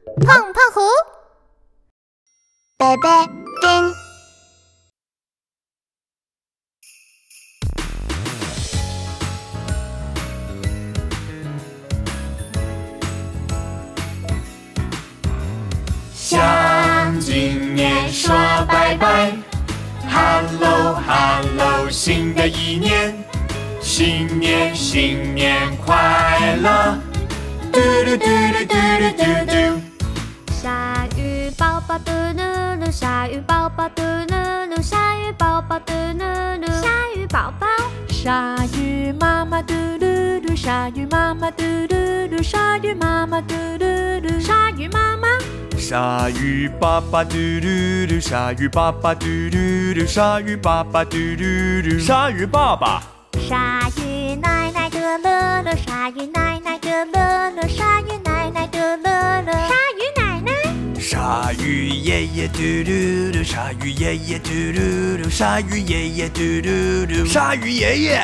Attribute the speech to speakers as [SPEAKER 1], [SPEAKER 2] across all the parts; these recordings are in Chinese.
[SPEAKER 1] 胖胖虎，贝贝丁。
[SPEAKER 2] 向今年说拜拜 ，Hello Hello， 新的一年，新年新年快乐，嘟嘟嘟嘟嘟嘟嘟嘟。
[SPEAKER 3] 鲨鱼宝宝嘟噜噜，鲨鱼宝宝嘟噜噜，鲨鱼宝宝嘟噜噜，鲨鱼宝宝。
[SPEAKER 4] 鲨鱼妈妈嘟噜噜，鲨鱼妈妈嘟噜噜，鲨鱼妈妈嘟噜噜，
[SPEAKER 3] 鲨鱼妈妈。
[SPEAKER 2] 鲨鱼爸爸嘟噜噜，鲨鱼爸爸嘟噜噜，鲨鱼爸爸嘟噜噜，鲨鱼爸爸。
[SPEAKER 3] 鲨鱼奶奶嘟噜噜，鲨鱼奶奶嘟噜噜，鲨鱼奶奶嘟噜噜，鲨鱼奶奶。
[SPEAKER 2] 鲨鱼爷爷嘟噜噜，鲨鱼爷爷嘟噜噜，鲨鱼爷爷嘟噜噜，鲨鱼爷爷。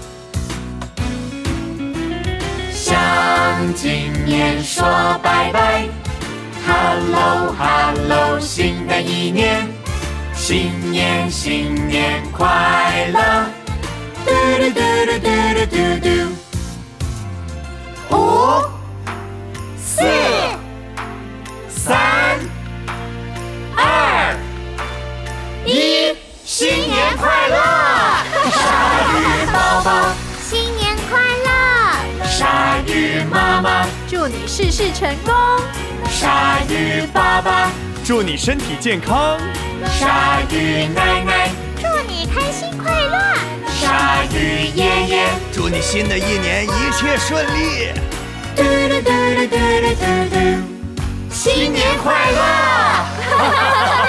[SPEAKER 2] 向今年说拜拜 ，Hello Hello， 新的一年，新年新年快乐，嘟嘟嘟嘟嘟嘟嘟嘟。5、4、3、2、1，新年快乐！鲨鱼宝宝，
[SPEAKER 3] 新年快乐！
[SPEAKER 2] 鲨鱼妈妈，
[SPEAKER 4] 祝你事事成功！
[SPEAKER 2] 鲨鱼爸爸，祝你身体健康；鲨鱼奶奶，
[SPEAKER 3] 祝你开心快乐！
[SPEAKER 2] 鲨鱼爷爷，祝你新的一年一切顺利！嘟嘟嘟嘟嘟嘟嘟嘟，新年快乐！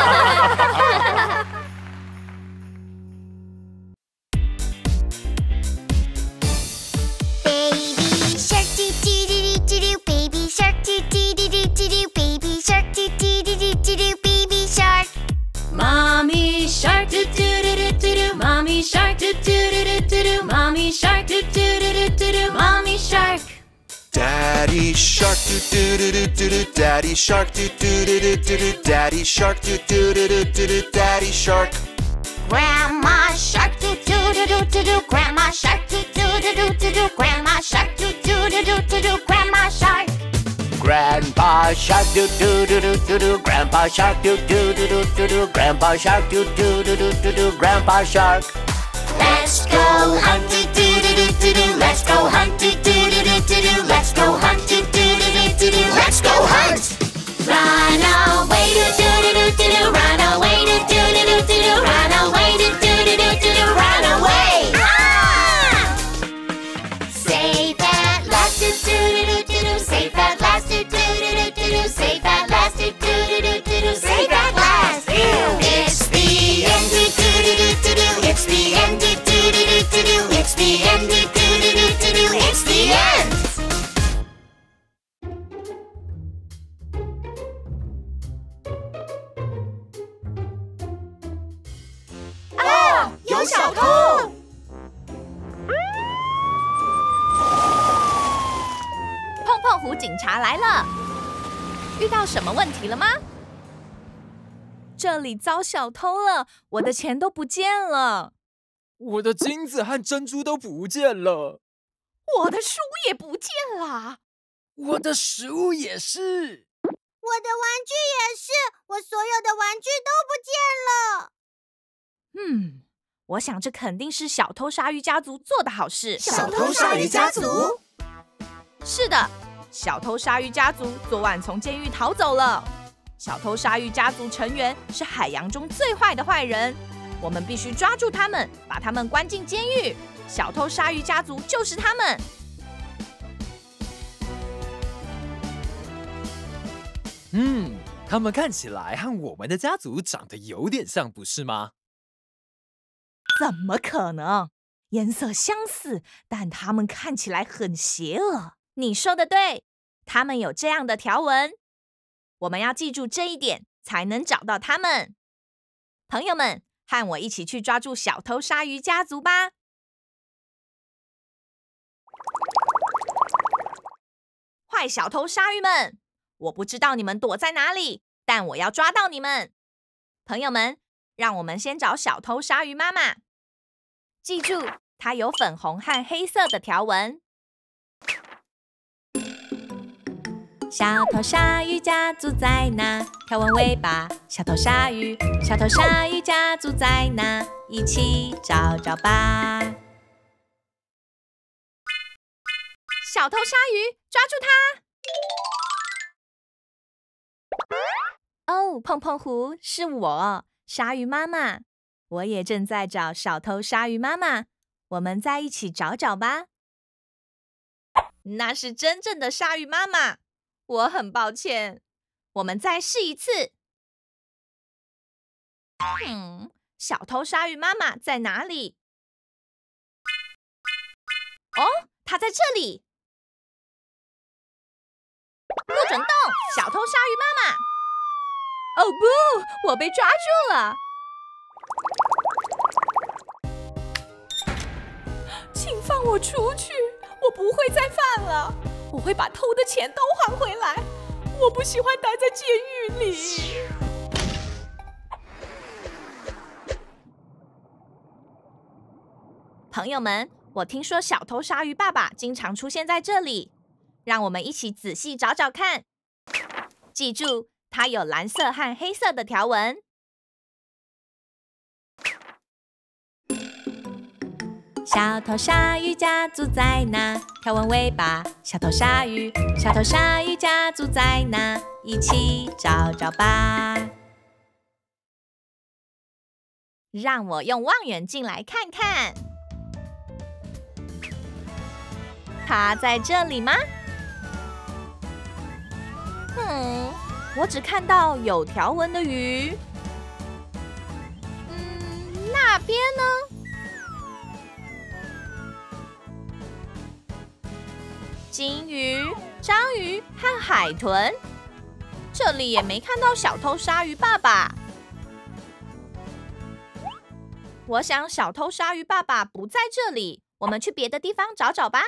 [SPEAKER 4] Mommy shark do do do do do do, Mommy shark do do do do do do, Mommy shark do do do do do do, Mommy shark.
[SPEAKER 5] Daddy shark do do do do do do, Daddy shark do do do do do do, Daddy shark do do do do do do, Daddy shark.
[SPEAKER 3] Grandma shark do do do do do do, Grandma shark do do do do do do, Grandma shark do do do do do do, Grandma shark.
[SPEAKER 5] Grandpa shark do do do do do do, Grandpa shark do do do do do do, Grandpa shark do do do do do do, Grandpa shark.
[SPEAKER 3] Let's go hunt do do do do do do, let's go hunt do do do do do do, let's go hunt do do do do do do, let's go hunt. Run away do do do do do do, run away do do do do do do, run away do do do do do do, run away. Ah! Safe at last do do do do do do, safe at last do do do do do do, safe at last do do do do do do, safe at last. It's the end do do do do do do, it's the end do do do do do do, it's the end do do do do do do, it's the end.
[SPEAKER 4] 啊，有小偷！
[SPEAKER 6] 碰碰虎警察来了，遇到什么问题了吗？这里遭小偷了，我的钱都不见了，
[SPEAKER 7] 我的金子和珍珠都不见了，
[SPEAKER 6] 我的书也不见了，
[SPEAKER 7] 我的食物也是，
[SPEAKER 3] 我的玩具也是，我所有的玩具都不见了。
[SPEAKER 6] 我想这肯定是小偷鲨鱼家族做的好事。
[SPEAKER 4] 小偷鲨鱼家族？
[SPEAKER 6] 是的，小偷鲨鱼家族昨晚从监狱逃走了。小偷鲨鱼家族成员是海洋中最坏的坏人，我们必须抓住他们，把他们关进监狱。小偷鲨鱼家族就是他们。
[SPEAKER 7] 他们看起来和我们的家族长得有点像，不是吗？
[SPEAKER 6] 怎么可能？颜色相似，但他们看起来很邪恶。你说的对，他们有这样的条纹。我们要记住这一点，才能找到他们。朋友们，和我一起去抓住小偷鲨鱼家族吧！坏小偷鲨鱼们， 我不知道你们躲在哪里，但我要抓到你们。朋友们，让我们先找小偷鲨鱼妈妈。记住，它有粉红和黑色的条纹。小偷鲨鱼家住在哪？条纹尾巴，小偷鲨鱼，小偷鲨鱼家住在哪？一起找找吧。小偷鲨鱼，抓住它！哦，碰碰胡，是我，鲨鱼妈妈。我也正在找小偷鲨鱼妈妈，我们在一起找找吧。那是真正的鲨鱼妈妈，我很抱歉。我们再试一次。小偷鲨鱼妈妈在哪里？哦，她在这里。不准动，小偷鲨鱼妈妈！哦不，我被抓住了！请放我出去，我不会再犯了。我会把偷的钱都还回来。我不喜欢待在监狱里。朋友们，我听说小偷鲨鱼爸爸经常出现在这里。让我们一起仔细找找看。记住，它有蓝色和黑色的条纹。小偷鲨鱼家住在哪？条纹尾巴，小偷鲨鱼，小偷鲨鱼家住在哪？一起找找吧。让我用望远镜来看看，它在这里吗？我只看到有条纹的鱼。那边呢？金鱼、章鱼和海豚。这里也没看到小偷鲨鱼爸爸。我想小偷鲨鱼爸爸不在这里，我们去别的地方找找吧。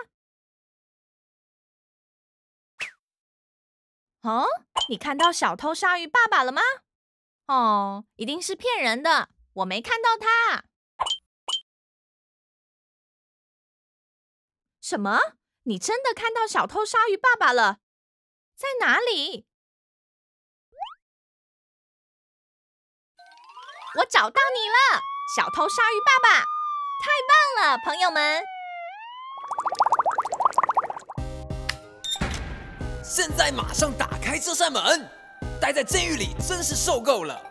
[SPEAKER 6] 哦，你看到小偷鲨鱼爸爸了吗？哦，一定是骗人的，我没看到他。什么？你真的看到小偷鲨鱼爸爸了？在哪里？我找到你了，小偷鲨鱼爸爸！太棒了，朋友们！
[SPEAKER 7] 现在马上打开这扇门！待在监狱里真是受够了。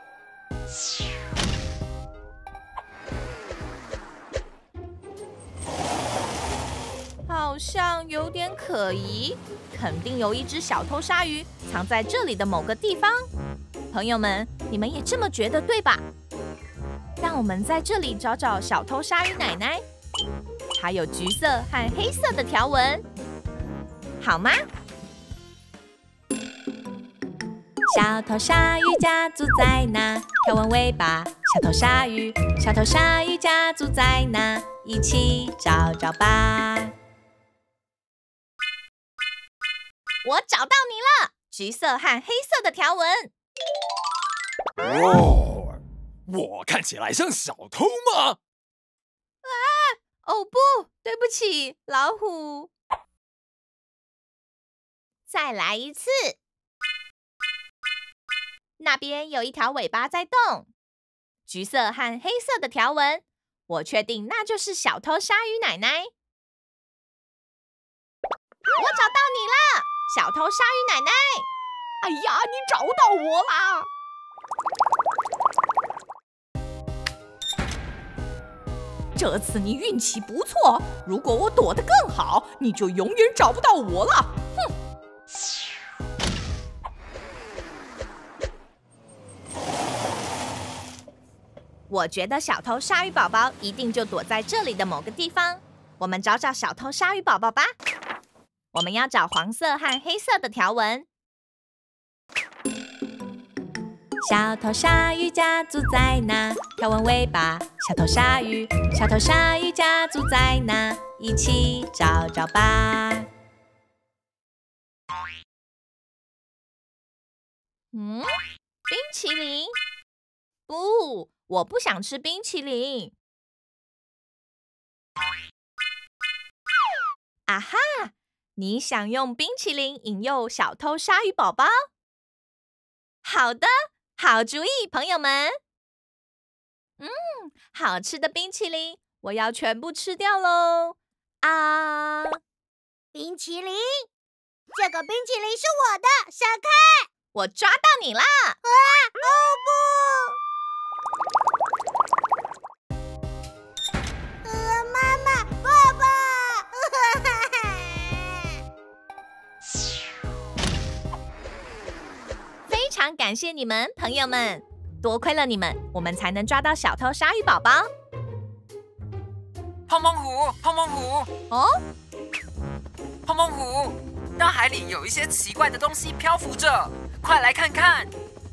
[SPEAKER 6] 好像有点可疑，肯定有一只小偷鲨鱼藏在这里的某个地方。朋友们，你们也这么觉得对吧？让我们在这里找找小偷鲨鱼奶奶，它有橘色和黑色的条纹，好吗？小偷鲨鱼家住在哪？条纹尾巴，小偷鲨鱼，小偷鲨鱼家住在哪？一起找找吧。我找到你了，橘色和黑色的条纹。
[SPEAKER 7] 哦，我看起来像小偷吗？
[SPEAKER 6] 哦不，对不起，老虎。再来一次。那边有一条尾巴在动，橘色和黑色的条纹，我确定那就是小偷鲨鱼奶奶。我找到你了，小偷鲨鱼奶奶！哎呀，你找到我啦！这次你运气不错，如果我躲得更好，你就永远找不到我了。哼！我觉得小偷鲨鱼宝宝一定就躲在这里的某个地方，我们找找小偷鲨鱼宝宝吧。我们要找黄色和黑色的条纹。小偷鲨鱼家住在哪？条纹尾巴，小偷鲨鱼，小偷鲨鱼家住在哪？一起找找吧。 冰淇淋？不，我不想吃冰淇淋。啊哈！你想用冰淇淋引诱小偷鲨鱼宝宝？好的，好主意，朋友们。好吃的冰淇淋，我要全部吃掉喽！啊！
[SPEAKER 1] 冰淇淋，这个冰淇淋是我的，闪开！
[SPEAKER 6] 我抓到你啦！
[SPEAKER 1] 妈妈，爸爸！
[SPEAKER 6] 非常感谢你们，朋友们，多亏了你们，我们才能抓到小偷鲨鱼宝宝。
[SPEAKER 7] 碰碰虎，碰碰虎，
[SPEAKER 6] 哦，
[SPEAKER 7] 碰碰虎，大海里有一些奇怪的东西漂浮着，快来看看。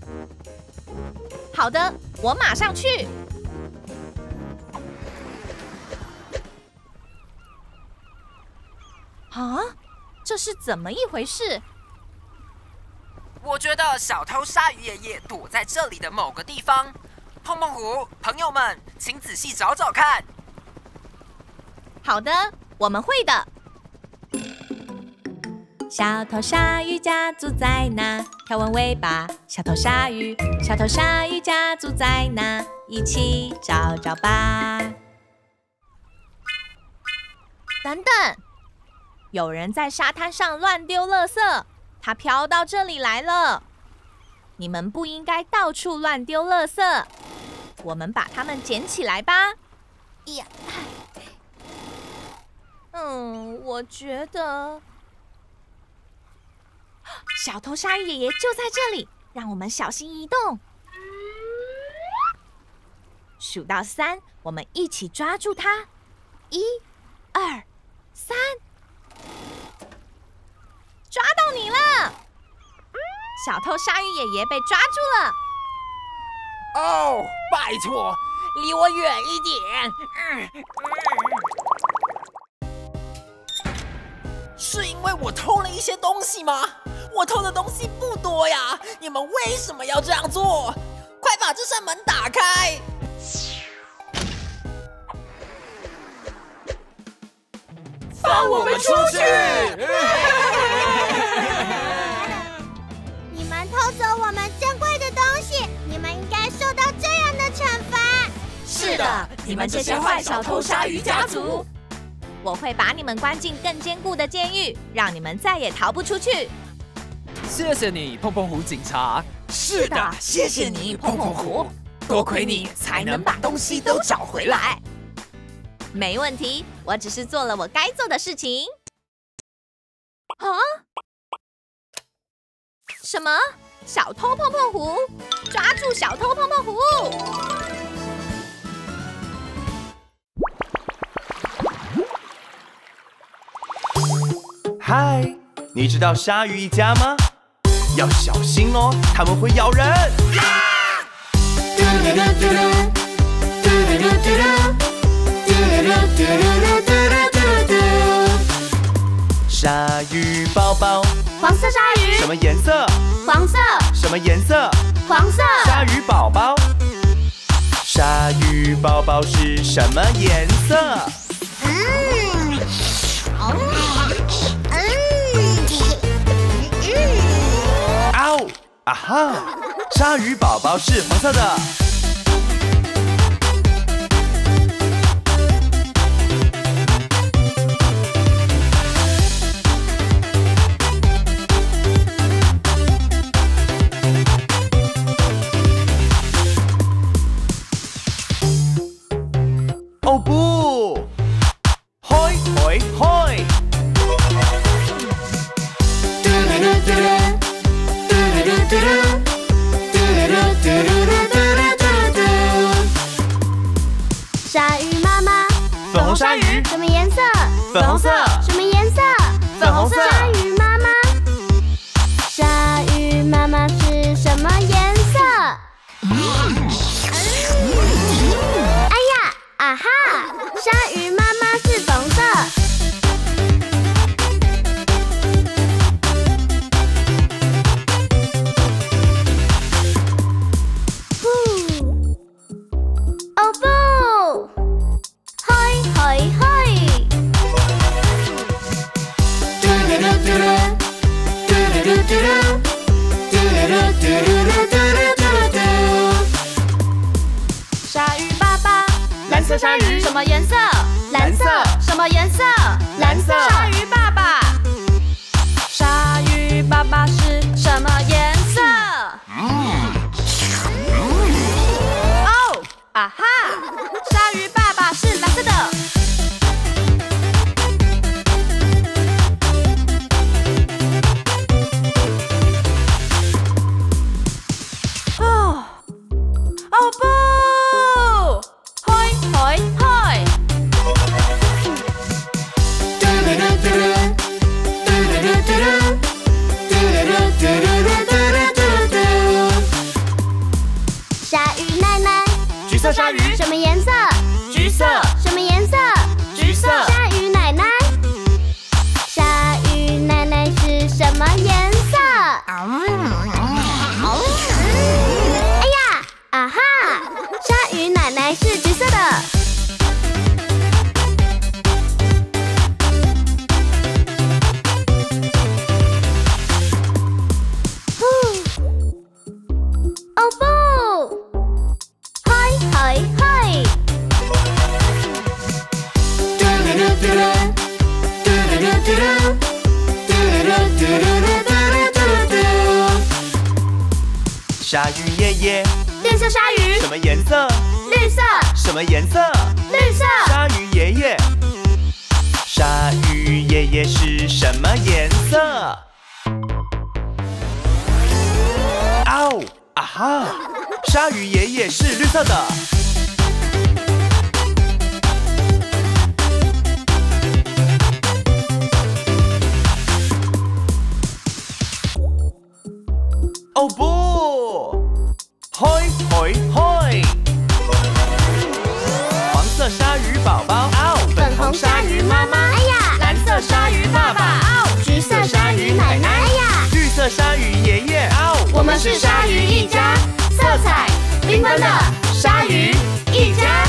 [SPEAKER 6] 好的，我马上去。啊，这是怎么一回事？
[SPEAKER 7] 我觉得小偷鲨鱼爷爷躲在这里的某个地方。碰碰虎，朋友们，请仔细找找看。
[SPEAKER 6] 好的，我们会的。小偷鲨鱼家族在哪？条纹尾巴，小偷鲨鱼，小偷鲨鱼家族在哪？一起找找吧。等等，有人在沙滩上乱丢垃圾，它飘到这里来了。你们不应该到处乱丢垃圾，我们把它们捡起来吧。呀，我觉得小偷鲨鱼爷爷就在这里，让我们小心移动。数到3，我们一起抓住它。1、2、3，抓到你了！小偷鲨鱼爷爷被抓住了。
[SPEAKER 5] 哦，拜托，离我远一点。
[SPEAKER 8] 是因为我偷了一些东西吗？我偷的东西不多呀，你们为什么要这样做？快把这扇门打开！
[SPEAKER 5] 放我们出去！
[SPEAKER 1] 你们偷走我们珍贵的东西，你们应该受到这样的惩罚。
[SPEAKER 6] 是的，你们这些坏小偷鲨鱼家族，我会把你们关进更坚固的监狱，让你们再也逃不出去。
[SPEAKER 7] 谢谢你，碰碰虎警察。
[SPEAKER 8] 是的，谢谢你，碰碰虎，多亏你才能把东西都找回来。
[SPEAKER 6] 没问题，我只是做了我该做的事情。啊？什么？小偷碰碰虎？抓住小偷碰碰虎！
[SPEAKER 2] 嗨，你知道鲨鱼一家吗？要小心哦，它们会咬人。鲨鱼宝宝，
[SPEAKER 1] 黄色鲨鱼，
[SPEAKER 2] 什么颜色？
[SPEAKER 1] 黄色。
[SPEAKER 2] 什么颜色？
[SPEAKER 1] 黄色。
[SPEAKER 2] 鲨鱼宝宝，鲨鱼宝宝是什么颜色？嗷！啊哈！鲨鱼宝宝是黄色的。哦不！嗨嗨嗨！
[SPEAKER 1] 鲨鱼妈妈，
[SPEAKER 2] 粉红鲨鱼，
[SPEAKER 1] 什么颜色？
[SPEAKER 2] 粉红色。
[SPEAKER 1] 什么颜色？
[SPEAKER 2] 粉红色。
[SPEAKER 1] 鲨鱼妈妈，鲨鱼妈妈是什么颜色？哎呀，啊哈！鲨鱼妈妈是粉红色。
[SPEAKER 6] 鲨鱼什么颜色？
[SPEAKER 1] 蓝色。
[SPEAKER 6] 什么颜色？
[SPEAKER 1] 蓝色。
[SPEAKER 6] 鲨鱼爸爸。鲨鱼爸爸是什么颜色？哦，啊哈！鲨鱼爸爸是蓝色的。哦，哦不！嘿嘿嘿！
[SPEAKER 1] 鲨鱼奶奶，
[SPEAKER 5] 橘色鲨鱼
[SPEAKER 1] 什么颜色？
[SPEAKER 5] 橘色，
[SPEAKER 1] 什么颜色？
[SPEAKER 5] 橘色。
[SPEAKER 1] 鲨鱼奶奶，鲨鱼奶奶是什么颜色？哎呀，啊哈！鲨鱼奶奶是橘色的。哦不！嘿嘿嘿！
[SPEAKER 5] 鲨鱼爷爷，
[SPEAKER 6] 绿色鲨鱼
[SPEAKER 5] 什么颜色？
[SPEAKER 6] 绿色。
[SPEAKER 5] 什么颜色？
[SPEAKER 6] 绿色。
[SPEAKER 5] 鲨鱼爷爷，鲨鱼爷爷是什么颜色？哦，啊哈！鲨鱼爷爷是绿色的。哦不！嘿嘿嘿！黄色鲨鱼宝宝，粉红鲨鱼妈妈，
[SPEAKER 1] 哎呀！
[SPEAKER 6] 蓝色鲨鱼爸爸，
[SPEAKER 1] 橘色鲨鱼奶奶，哎呀！
[SPEAKER 5] 绿色鲨鱼爷爷，
[SPEAKER 6] 我们是鲨鱼一家，色彩缤纷的鲨鱼一家。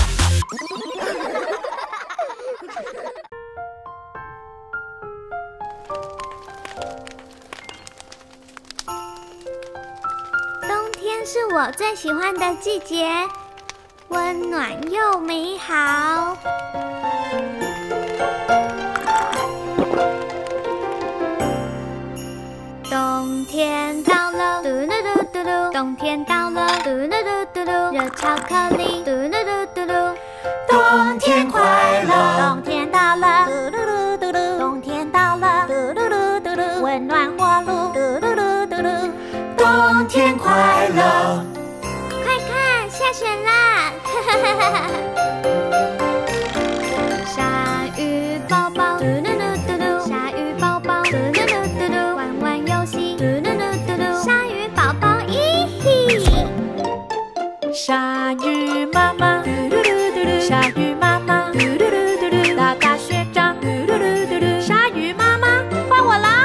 [SPEAKER 1] 冬天是我最喜欢的季节，温暖又美好。冬天到了，嘟噜噜嘟噜。冬天到了，嘟噜噜嘟噜。热巧克力，嘟噜噜嘟噜。
[SPEAKER 2] 冬天快乐，
[SPEAKER 1] 冬天到了，嘟噜噜嘟噜。冬天到了，嘟噜噜嘟噜。温暖火炉，嘟噜噜嘟噜。
[SPEAKER 2] 冬天快乐。
[SPEAKER 1] 快看，下雪啦！哈哈哈哈！鲨鱼宝宝，嘟噜噜嘟噜。鲨鱼宝宝，嘟噜噜嘟噜。玩玩游戏，嘟噜噜嘟噜。鲨鱼宝宝，咦嘿！
[SPEAKER 6] 鲨鱼妈妈，嘟噜噜嘟噜。鲨鱼妈妈，嘟噜噜嘟噜。大大学长，嘟噜噜嘟噜。鲨鱼妈妈，换我啦！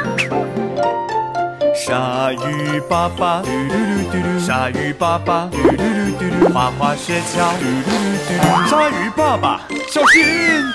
[SPEAKER 5] 鲨鱼爸爸，嘟噜噜嘟噜。鲨鱼爸爸，嘟噜噜嘟噜。滑滑雪橇，嘟噜噜嘟噜。鲨鱼爸爸，小心！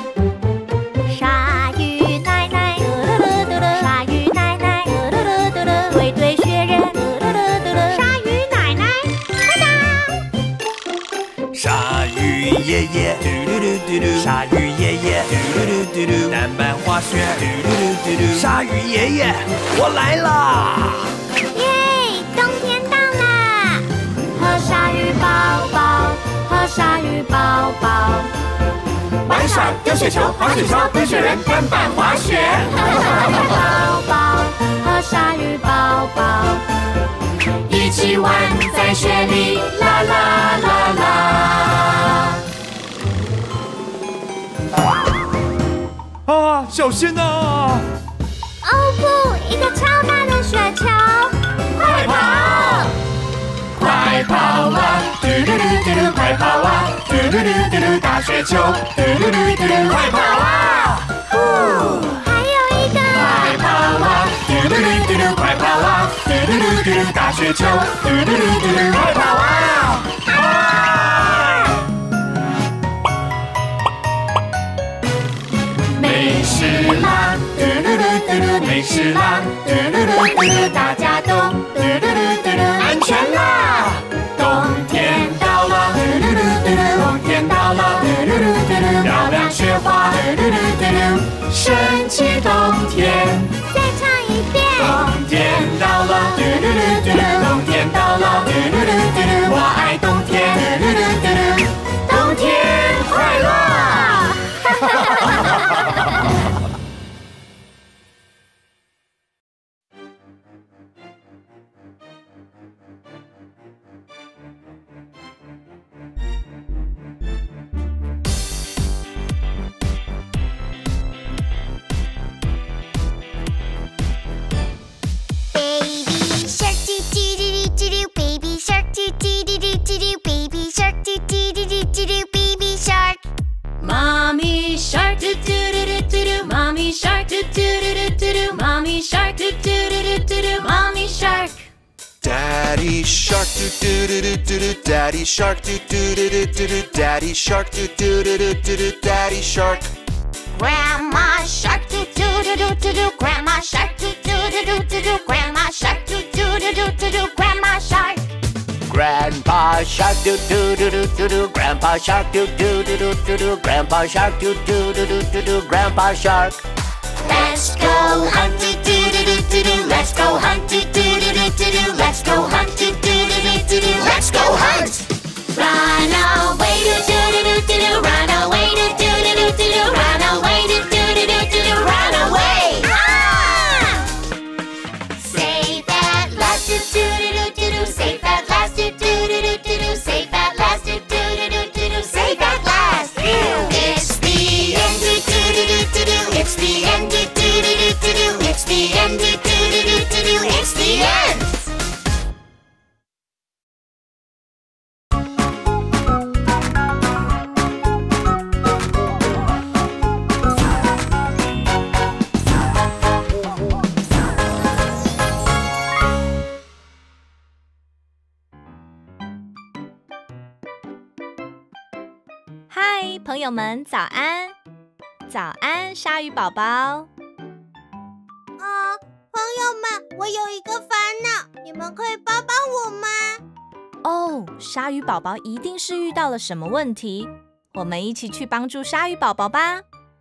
[SPEAKER 1] 鲨鱼奶奶，嘟噜噜嘟噜。鲨鱼奶奶，嘟噜噜嘟噜。对对雪人，嘟噜噜嘟噜。鲨鱼奶奶，哒哒。
[SPEAKER 5] 鲨鱼爷爷，嘟噜噜嘟噜。鲨鱼爷爷，嘟噜噜嘟噜。南蛮滑雪，嘟噜噜嘟噜。鲨鱼爷爷，我来啦！
[SPEAKER 1] 耶，冬天到啦！和鲨鱼宝宝，和鲨鱼宝宝。
[SPEAKER 2] 玩耍、丢雪球、滑雪橇、堆雪人、单板滑雪。
[SPEAKER 1] 宝宝和鲨鱼宝宝
[SPEAKER 2] 一起玩在雪里，啦啦啦啦。
[SPEAKER 5] 啊，小心啊！
[SPEAKER 1] 哦不，一个超大的雪球！快跑！
[SPEAKER 2] 快跑啊！嘟噜噜嘟噜，快跑啊！嘟噜噜嘟噜，大雪球！嘟噜噜嘟噜，快跑啊！
[SPEAKER 1] 还有一个！
[SPEAKER 2] 快跑啊！嘟噜噜嘟噜，快跑啊！嘟噜噜嘟噜，大雪球！嘟噜噜嘟噜，快跑啊！没事啦，嘟噜噜嘟噜，没事啦，嘟噜噜嘟噜，大家都嘟噜噜嘟噜，安全啦！冬天到了，嘟噜噜嘟噜，冬天到了，嘟噜噜冬天，
[SPEAKER 1] 再唱一遍。
[SPEAKER 2] 冬天到了，嘟嘟嘟嘟嘟，冬天到了，嘟嘟嘟嘟嘟，我爱冬天，嘟嘟嘟嘟嘟，冬天快乐。
[SPEAKER 4] Mommy shark do do do do do do. Mommy shark do do do do do do. Mommy shark do do do do do do. Mommy shark.
[SPEAKER 9] Daddy shark do do do do do do. Daddy shark do do do do do do. Daddy shark do do do do do do. Daddy shark.
[SPEAKER 3] Grandma shark do do do do do do. Grandma shark do do do do do do. Grandma shark do do do do do do. Grandma shark.
[SPEAKER 10] Grandpa shark do do do do do do. Grandpa shark do do do do do do. Grandpa shark do do do do do do. Grandpa shark.
[SPEAKER 3] Let's go hunt do do do do do do. Let's go hunt do do do do do do. Let's go hunt do do do do do do. Let's go hunt. Run away do do do do do do. Run away do do do do do do. Run away do do do do do do. Run away. Ah! Safe at last do do do do do do. Safe at last do do do do do do. Safe at last do do do do do do. Safe at last. It's the end do do do do do do. It's the end do do do do do do. It's the end do do do do do do. It's the end.
[SPEAKER 6] 嗨，朋友们，早安！早安，鲨鱼宝宝。
[SPEAKER 1] 朋友们，我有一个烦恼，你们可以帮帮我吗？
[SPEAKER 6] 哦，鲨鱼宝宝一定是遇到了什么问题，我们一起去帮助鲨鱼宝宝吧。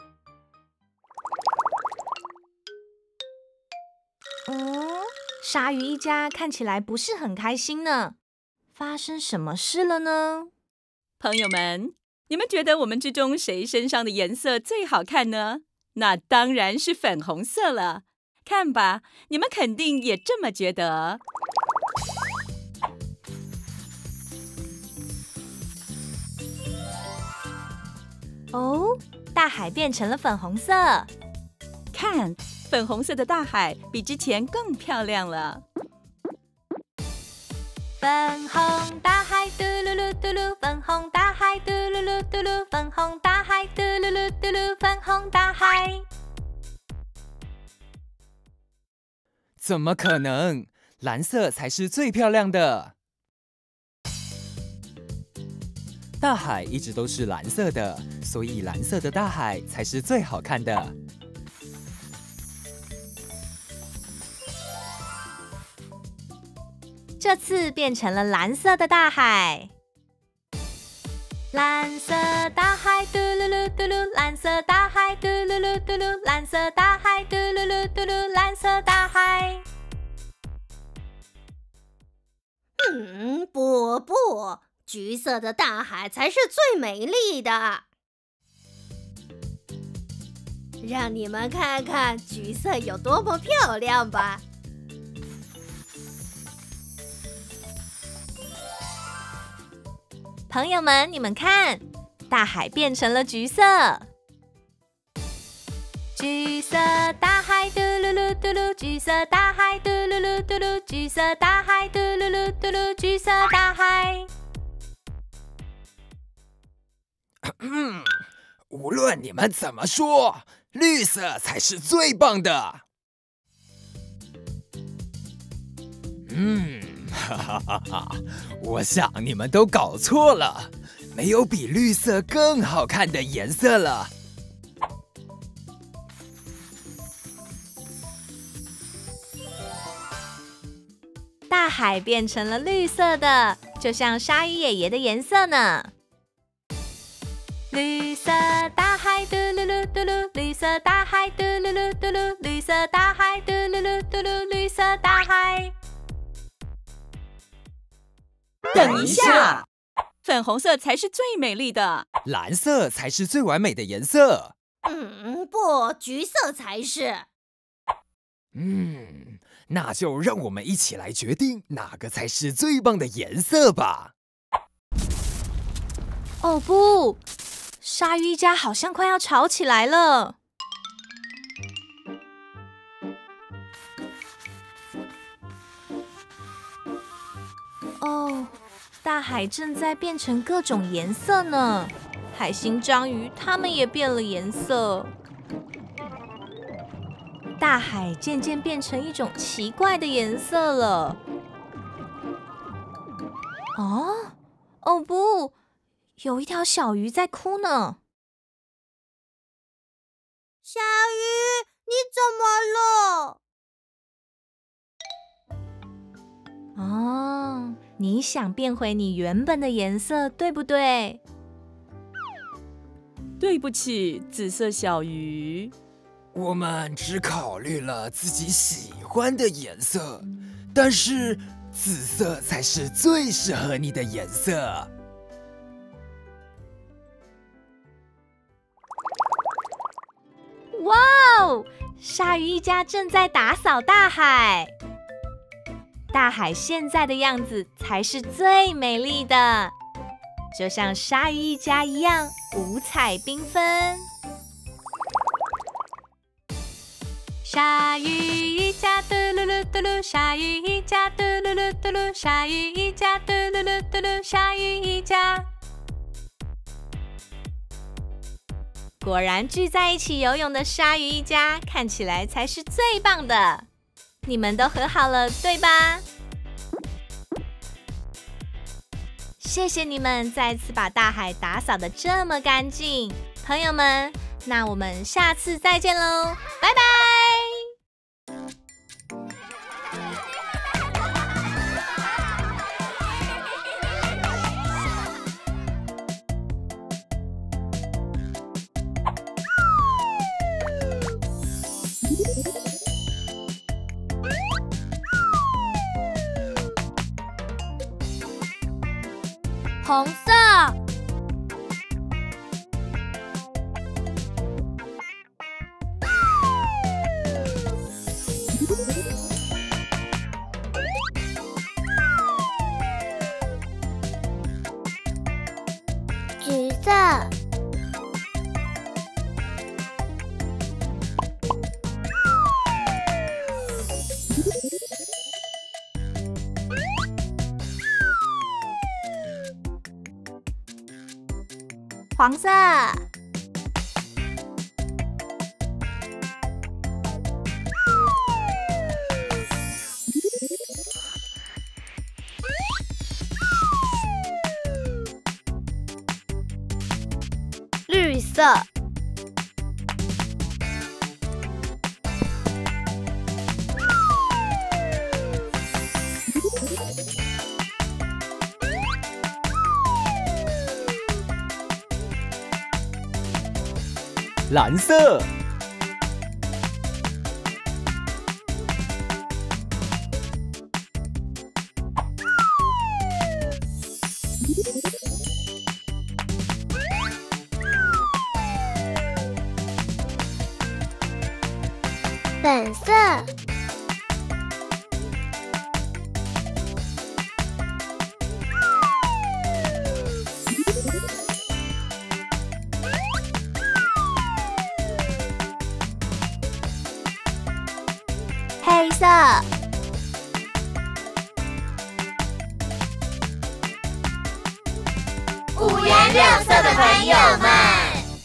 [SPEAKER 6] 鲨鱼一家看起来不是很开心呢，发生什么事了呢？
[SPEAKER 11] 朋友们，你们觉得我们之中谁身上的颜色最好看呢？那当然是粉红色了。看吧，你们肯定也这么觉得。
[SPEAKER 6] 哦，大海变成了粉红色。
[SPEAKER 11] 看，粉红色的大海比之前更漂亮了。
[SPEAKER 6] 粉红大海嘟噜噜嘟噜，粉红大海嘟噜噜嘟噜，粉红大海嘟噜噜嘟噜，粉红大海。
[SPEAKER 12] 怎么可能？蓝色才是最漂亮的。大海一直都是蓝色的，所以蓝色的大海才是最好看的。
[SPEAKER 6] 这次变成了蓝色的大海。蓝色大海嘟噜噜嘟噜，蓝色大海嘟噜噜嘟噜，蓝色大海嘟噜噜嘟噜，蓝色大海。
[SPEAKER 1] 不，橘色的大海才是最美丽的。让你们看看橘色有多么漂亮吧。
[SPEAKER 6] 朋友们，你们看，大海变成了橘色。橘色大海嘟噜噜嘟噜，橘色大海嘟噜噜嘟噜，橘色大海嘟噜噜嘟噜，橘色大海。
[SPEAKER 5] 无论你们怎么说，绿色才是最棒的。哈哈哈哈！我想你们都搞错了，没有比绿色更好看的颜色了。
[SPEAKER 6] 大海变成了绿色的，就像鲨鱼爷爷的颜色呢。 绿色大海，嘟噜噜嘟噜，绿色大海，嘟噜噜嘟噜，绿色大海，嘟噜噜嘟噜，绿色大海。
[SPEAKER 11] 等一下，粉红色才是最美丽的，
[SPEAKER 12] 蓝色才是最完美的颜色。
[SPEAKER 1] 不，橘色才是。
[SPEAKER 12] 那就让我们一起来决定哪个才是最棒的颜色吧。
[SPEAKER 6] 哦不，鲨鱼一家好像快要吵起来了。哦，大海正在变成各种颜色呢，海星、章鱼它们也变了颜色。大海渐渐变成一种奇怪的颜色了。哦不，有一条小鱼在哭呢。
[SPEAKER 1] 小鱼，你怎么了？
[SPEAKER 6] 哦，你想变回你原本的颜色，对不对？
[SPEAKER 11] 对不起，紫色小鱼。
[SPEAKER 12] 我们只考虑了自己喜欢的颜色，但是紫色才是最适合你的颜色。
[SPEAKER 6] 哇哦！鲨鱼一家正在打扫大海，大海现在的样子才是最美丽的，就像鲨鱼一家一样五彩缤纷。鲨鱼一家嘟噜噜嘟噜，鲨鱼一家嘟噜噜嘟噜，鲨鱼一家嘟噜噜嘟噜，鲨鱼一家。果然聚在一起游泳的鲨鱼一家，看起来才是最棒的。你们都和好了，对吧？谢谢你们再次把大海打扫得这么干净，朋友们，那我们下次再见喽，拜拜。
[SPEAKER 1] 红色，橘色，黄色，绿色，
[SPEAKER 12] 蓝色，
[SPEAKER 1] 粉色，黑色，
[SPEAKER 3] 五颜六色的朋友们。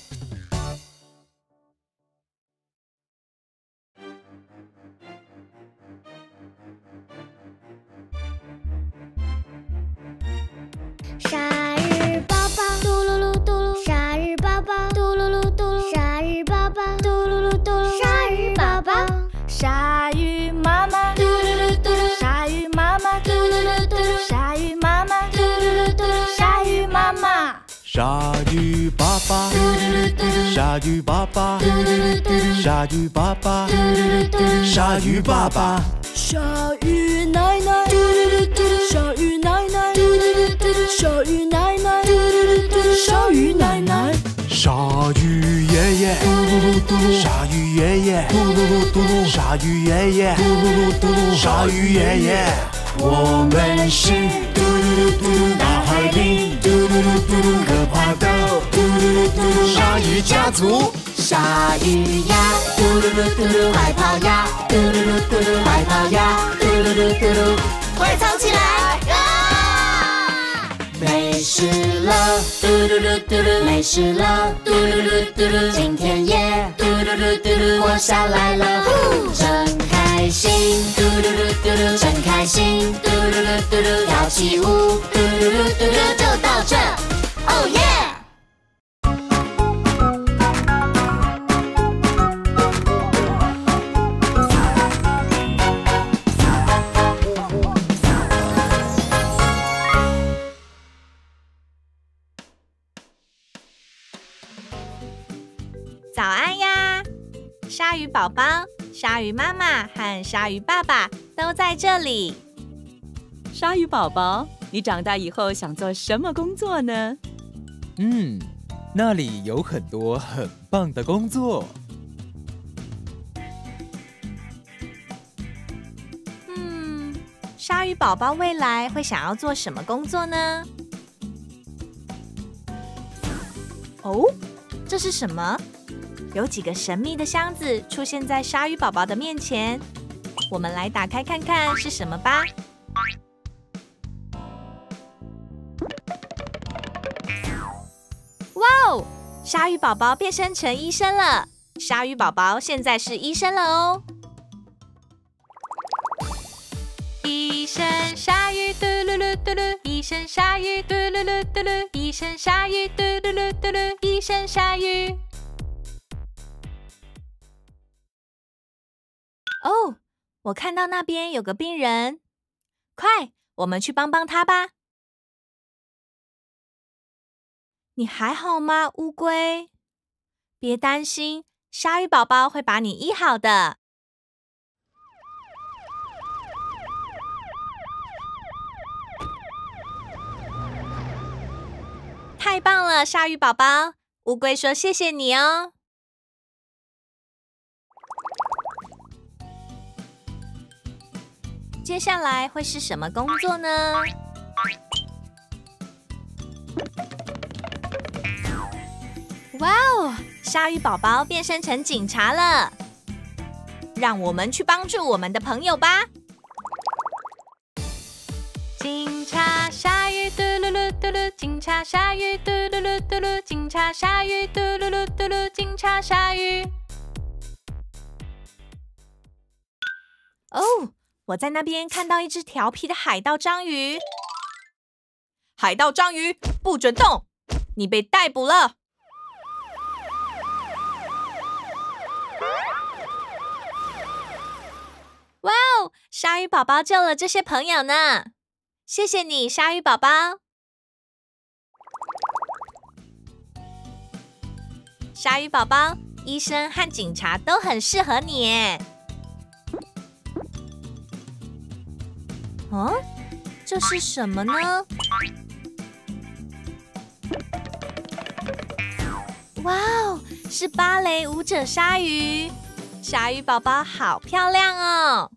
[SPEAKER 1] 鲨鱼宝宝，嘟噜噜嘟噜，鲨鱼宝宝，嘟噜噜嘟噜，鲨鱼宝宝，嘟噜噜嘟噜，鲨鱼宝宝，
[SPEAKER 6] 鲨鱼妈妈，嘟噜噜嘟噜，鲨鱼妈妈，嘟噜噜嘟噜，鲨鱼妈妈，嘟噜噜嘟噜，鲨鱼妈妈，
[SPEAKER 9] 鲨鱼爸爸，
[SPEAKER 5] 鲨鱼爸爸，鲨鱼爸爸，鲨鱼爸爸，
[SPEAKER 4] 鲨鱼奶奶，鲨鱼奶奶，鲨鱼奶奶，鲨鱼奶奶，
[SPEAKER 5] 鲨鱼爷爷，鲨鱼爷爷，鲨鱼爷爷，鲨鱼爷爷，我们是大海里可怕的鲨鱼家族。
[SPEAKER 3] 鲨鱼呀，嘟噜噜嘟噜，快跑呀，嘟噜噜嘟噜，快跑呀，嘟噜噜嘟噜，快藏起来！啊！没事了，嘟噜噜嘟噜，没事了，嘟噜噜嘟噜，今天也嘟噜噜嘟噜活下来了，真开心，嘟噜噜嘟噜，真开心，嘟噜噜嘟噜，跳起舞，嘟噜噜嘟噜，就到这，哦耶！
[SPEAKER 6] 早安呀！鲨鱼宝宝、鲨鱼妈妈和鲨鱼爸爸都在这里。
[SPEAKER 11] 鲨鱼宝宝，你长大以后想做什么工作呢？
[SPEAKER 12] 那里有很多很棒的工作。
[SPEAKER 6] 鲨鱼宝宝未来会想要做什么工作呢？哦，这是什么？有几个神秘的箱子出现在鲨鱼宝宝的面前，我们来打开看看是什么吧。哇哦！鲨鱼宝宝变身成医生了，鲨鱼宝宝现在是医生了哦。医生鲨鱼嘟噜噜嘟噜，医生鲨鱼嘟噜噜嘟噜，医生鲨鱼嘟噜噜嘟噜，医生鲨鱼。哦，我看到那边有个病人，快，我们去帮帮他吧。你还好吗，乌龟？别担心，鲨鱼宝宝会把你医好的。太棒了，鲨鱼宝宝！乌龟说谢谢你哦。接下来会是什么工作呢？哇哦！鲨鱼宝宝变身成警察了，让我们去帮助我们的朋友吧。警察鲨鱼嘟噜噜嘟噜，警察鲨鱼嘟噜噜嘟噜，警察鲨鱼嘟噜噜嘟噜，警察鲨鱼。哦，我在那边看到一只调皮的海盗章鱼。海盗章鱼，不准动！你被逮捕了。哇哦！鲨鱼宝宝救了这些朋友呢，谢谢你，鲨鱼宝宝。鲨鱼宝宝，医生和警察都很适合你耶。哦，这是什么呢？哇哦，是芭蕾舞者鲨鱼。鲨鱼宝宝好漂亮哦！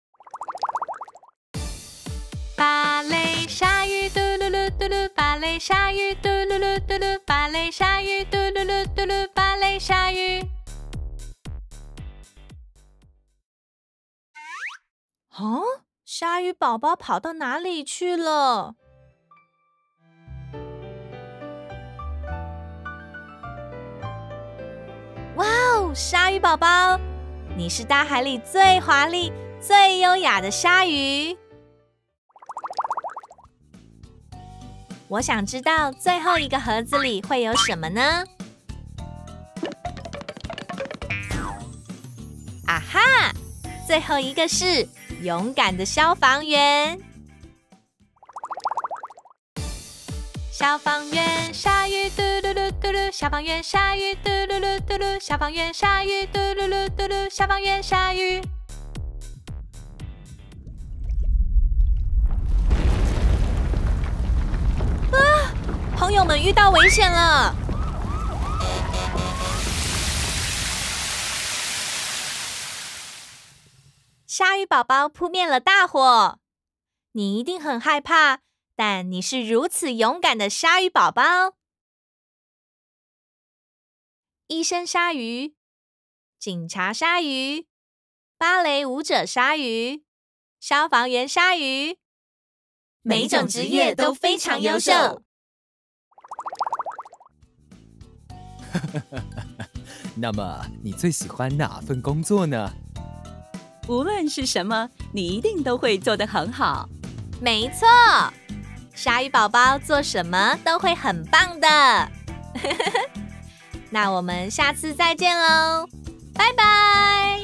[SPEAKER 6] 芭蕾鲨鱼嘟噜噜嘟噜，芭蕾鲨鱼嘟噜噜嘟噜，芭蕾鲨鱼嘟噜噜嘟噜，芭蕾鲨鱼。哦，鲨鱼宝宝跑到哪里去了？哇哦，鲨鱼宝宝，你是大海里最华丽、最优雅的鲨鱼。我想知道最后一个盒子里会有什么呢？啊哈！最后一个是勇敢的消防员。 消防员鲨鱼嘟噜噜嘟噜，消防员鲨鱼嘟噜噜嘟噜，消防员鲨鱼嘟噜噜嘟噜，消防员鲨鱼。啊！朋友们遇到危险了！鲨鱼宝宝扑灭了大火，你一定很害怕，但你是如此勇敢的鲨鱼宝宝。医生鲨鱼、警察鲨鱼、芭蕾舞者鲨鱼、消防员鲨鱼，每种职业都非常优秀。
[SPEAKER 12] 那么，你最喜欢哪份工作呢？
[SPEAKER 11] 无论是什么，你一定都会做得很好。
[SPEAKER 6] 没错，鲨鱼宝宝做什么都会很棒的。那我们下次再见喽，拜拜。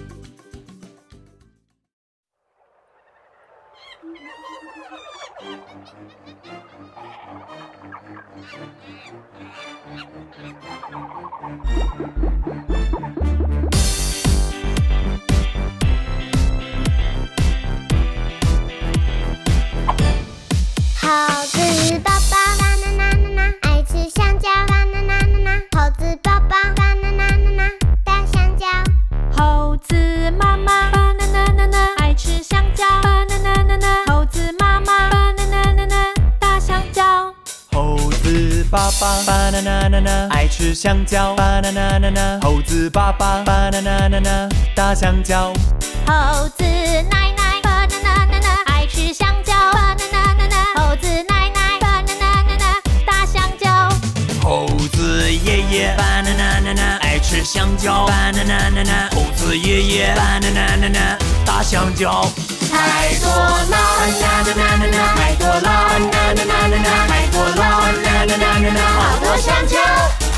[SPEAKER 3] 猴子宝宝爱吃香蕉，猴子宝宝大香蕉。
[SPEAKER 6] 猴子妈妈爱吃香蕉，猴子妈妈大香蕉。
[SPEAKER 5] 猴子爸爸爱吃香蕉，猴子爸爸大香蕉。
[SPEAKER 3] 猴子奶奶爱吃香蕉，猴子奶奶大香蕉。
[SPEAKER 2] 猴子爷爷爱吃香蕉，猴子爷爷大香蕉。太多了，太多了，太多了，好多香蕉。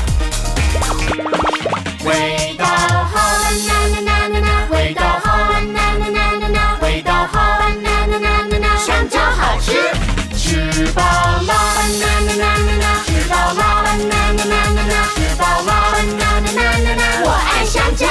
[SPEAKER 2] 味道好，味道好，味道好，香蕉好吃。吃饱了，吃饱了，吃饱了，我爱香蕉。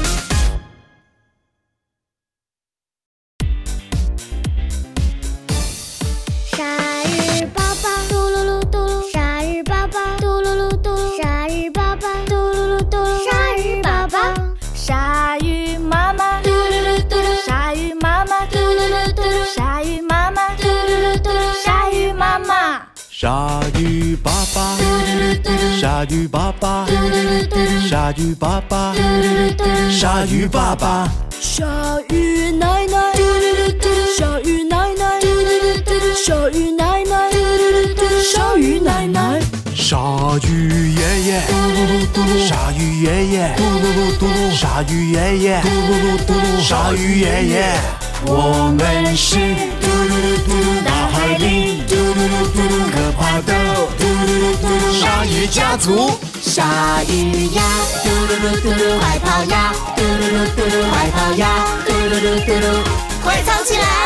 [SPEAKER 3] 鲨鱼宝宝嘟噜噜嘟噜，鲨鱼宝宝嘟噜噜嘟噜，鲨鱼宝宝嘟噜噜嘟噜，鲨鱼宝宝。
[SPEAKER 4] 鲨鱼妈妈嘟噜噜嘟噜，鲨鱼妈妈嘟噜噜嘟噜，鲨鱼妈妈嘟噜噜嘟噜，鲨鱼妈妈。
[SPEAKER 5] 鲨鱼爸爸，鲨鱼爸爸，鲨鱼爸爸，鲨鱼爸爸。
[SPEAKER 4] 鲨鱼奶奶，鲨鱼奶奶，鲨鱼奶奶，鲨鱼奶奶。
[SPEAKER 5] 鲨鱼爷爷，鲨鱼爷爷，鲨鱼爷爷，鲨鱼爷爷。我们是大海里可怕的鲨鱼家族。
[SPEAKER 3] 鲨鱼呀，快跑呀，快跑呀，快藏起来！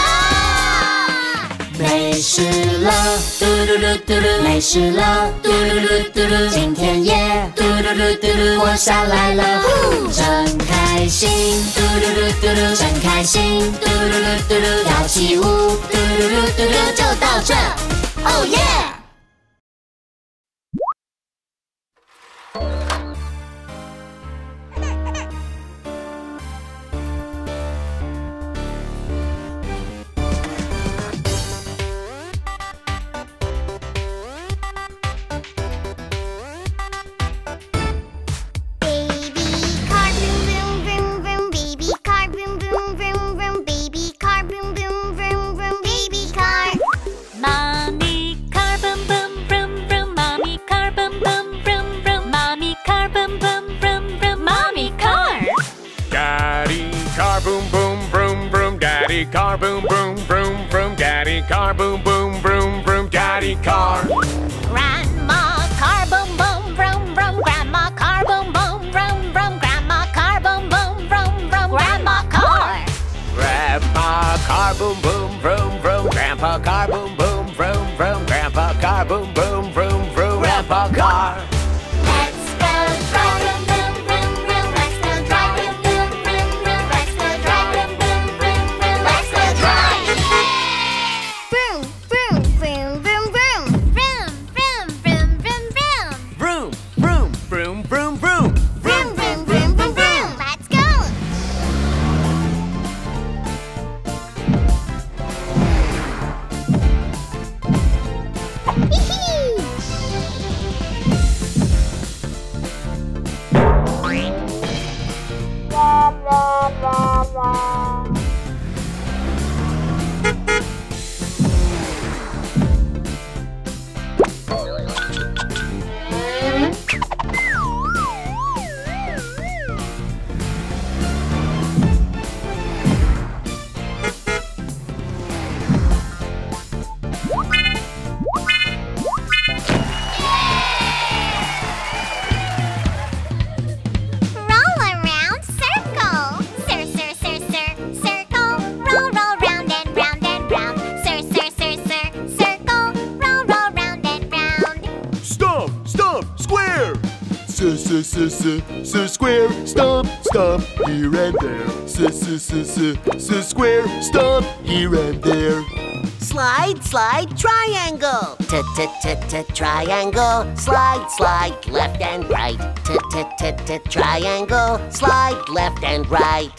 [SPEAKER 3] 没事了，没事了，今天也活下来了，真开心，真开心，跳起舞，就到这，哦耶！
[SPEAKER 2] Car boom boom boom boom, daddy car boom boom boom boom, daddy car.
[SPEAKER 3] Grandma car boom boom vroom vroom, grandma car boom boom vroom vroom, grandma car boom boom vroom vroom, grandma car.
[SPEAKER 10] Grandpa car boom boom vroom vroom, grandpa car boom boom vroom vroom, grandpa car boom
[SPEAKER 5] Square, stomp, stomp, here and there. Square, stomp, here and there.
[SPEAKER 3] Slide, slide, triangle. Triangle. Slide, slide, left and right. Triangle. Slide, left and right.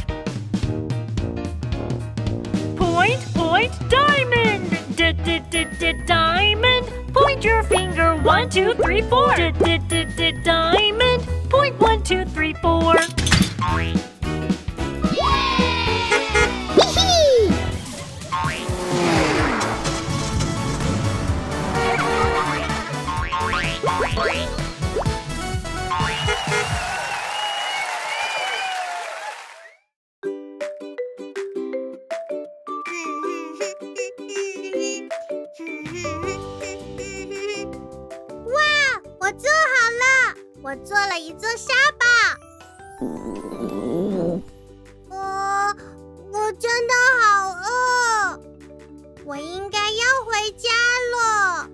[SPEAKER 1] Point, point, diamond. Diamond. Point your finger. 1, 2, 3, 4. Diamond. Point 1, 2, 3, 4.
[SPEAKER 13] 我做好了，我做了一座沙堡。我真的好饿，我应该要回家了。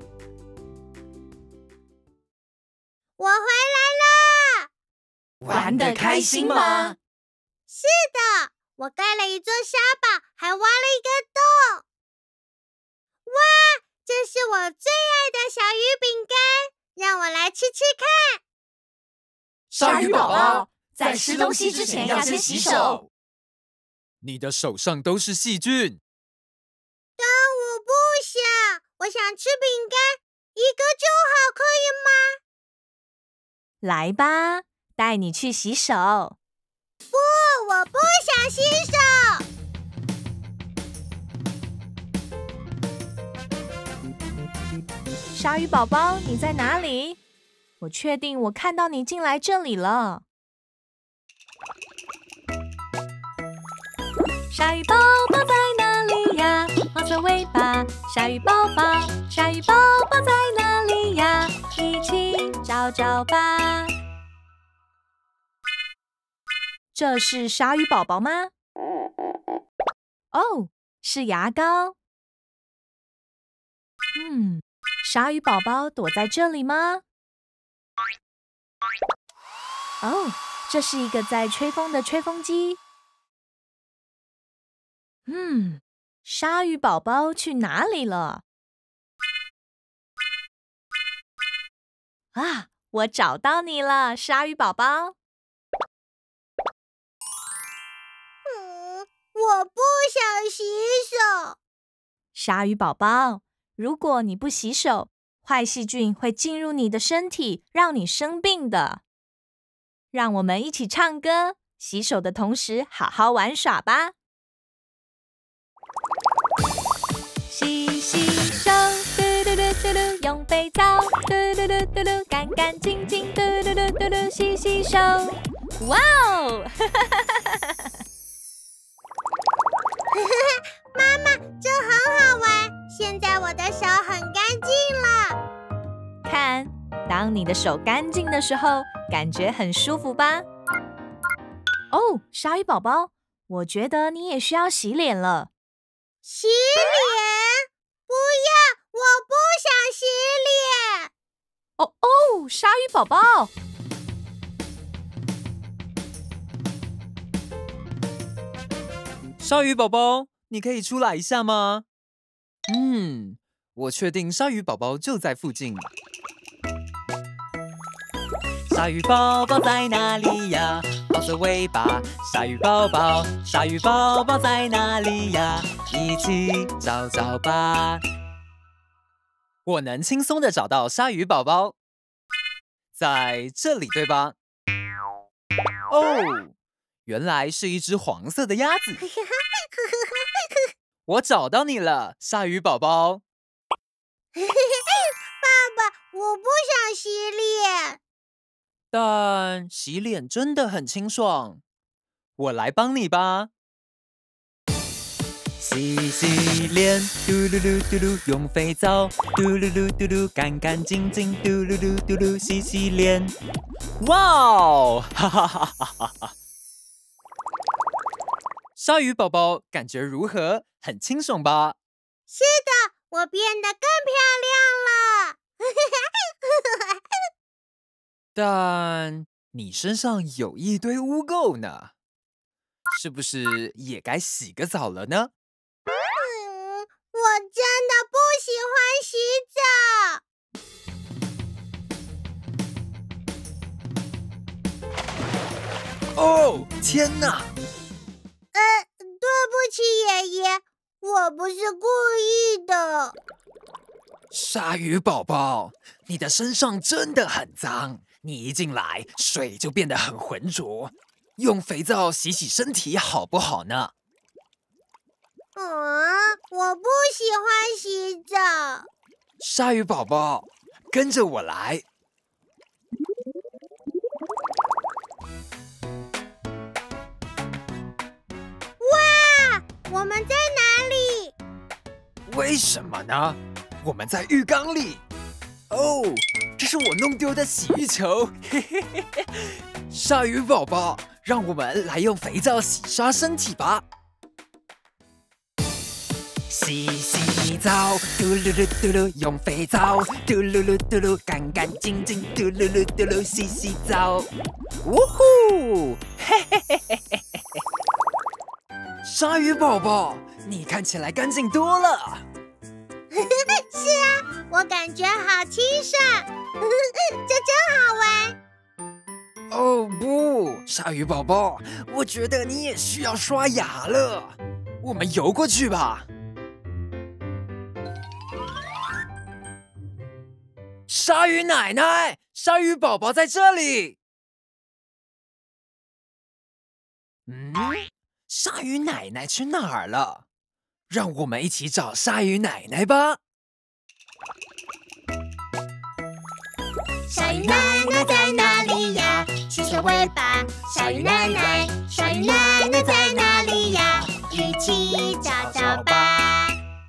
[SPEAKER 13] 我回来了，
[SPEAKER 6] 玩得开心吗？
[SPEAKER 13] 是的，我盖了一座沙堡，还挖了一个洞。哇，这是我最爱的小鱼饼干。让我来吃吃看。
[SPEAKER 6] 鲨鱼宝宝，在吃东西之前要先洗手。
[SPEAKER 12] 你的手上都是细菌。
[SPEAKER 13] 但我不想，我想吃饼干，一个就好，可以吗？
[SPEAKER 6] 来吧，带你去洗手。
[SPEAKER 13] 不，我不想洗手。
[SPEAKER 6] 鲨鱼宝宝，你在哪里？我确定我看到你进来这里了。鲨鱼宝宝在哪里呀？黄色尾巴，鲨鱼宝宝，鲨鱼宝宝在哪里呀？一起找找吧。这是鲨鱼宝宝吗？哦，是牙膏。鲨鱼宝宝躲在这里吗？哦，这是一个在吹风的吹风机。鲨鱼宝宝去哪里了？啊，我找到你了，鲨鱼宝宝。
[SPEAKER 13] 我不想洗手。
[SPEAKER 6] 鲨鱼宝宝，如果你不洗手，坏细菌会进入你的身体，让你生病的。让我们一起唱歌，洗手的同时好好玩耍吧。洗洗手，嘟嘟嘟嘟嘟，用肥皂，嘟嘟嘟嘟嘟，干干净净，嘟嘟嘟嘟嘟，洗洗手。哇哦！
[SPEAKER 13] 妈妈，这很好玩。现在我的手很干净了。
[SPEAKER 6] 看，当你的手干净的时候，感觉很舒服吧？哦，鲨鱼宝宝，我觉得你也需要洗脸了。
[SPEAKER 13] 洗脸？不要，我不想洗脸。
[SPEAKER 6] 哦，鲨鱼宝宝。
[SPEAKER 12] 鲨鱼宝宝，你可以出来一下吗？我确定鲨鱼宝宝就在附近。鲨鱼宝宝在哪里呀？黄色尾巴，鲨鱼宝宝，鲨鱼宝宝在哪里呀？一起找找吧。我能轻松的找到鲨鱼宝宝，在这里，对吧？哦，原来是一只黄色的鸭子。我找到你了，鲨鱼宝宝。
[SPEAKER 13] 爸爸，我不想洗脸。
[SPEAKER 12] 但洗脸真的很清爽，我来帮你吧。洗洗脸，嘟噜噜嘟噜，用肥皂，嘟噜噜嘟噜，干干净净，嘟噜噜嘟噜，洗洗脸。哇哦，哈哈哈哈哈！鲨鱼宝宝感觉如何？很清爽吧？
[SPEAKER 13] 是的，我变得更漂亮了。
[SPEAKER 12] 但你身上有一堆污垢呢，是不是也该洗个澡了呢？
[SPEAKER 13] 我真的不喜欢洗澡。
[SPEAKER 12] 哦，天哪！
[SPEAKER 13] 对不起，爷爷，我不是故意的。
[SPEAKER 12] 鲨鱼宝宝，你的身上真的很脏，你一进来，水就变得很浑浊。用肥皂洗洗身体好不好呢？
[SPEAKER 13] 我不喜欢洗澡。
[SPEAKER 12] 鲨鱼宝宝，跟着我来。
[SPEAKER 13] 哇，我们在哪里？
[SPEAKER 12] 为什么呢？我们在浴缸里。哦，这是我弄丢的洗浴球。嘿嘿嘿嘿。鲨鱼宝宝，让我们来用肥皂洗刷身体吧。洗洗澡，嘟噜噜嘟噜，用肥皂，嘟噜噜嘟噜，干干净净，嘟噜噜嘟噜，洗洗澡。呜呼，嘿嘿嘿嘿嘿嘿。鲨鱼宝宝，你看起来干净多了。
[SPEAKER 13] 是啊，我感觉好清爽，这真好玩。
[SPEAKER 12] 哦不，鲨鱼宝宝，我觉得你也需要刷牙了。我们游过去吧。鲨鱼奶奶，鲨鱼宝宝在这里。鲨鱼奶奶去哪儿了？让我们一起找鲨鱼奶奶吧。
[SPEAKER 3] 鲨鱼奶奶在哪里呀？甩甩尾巴。鲨鱼奶奶，鲨鱼奶奶在哪里呀？一起找找吧。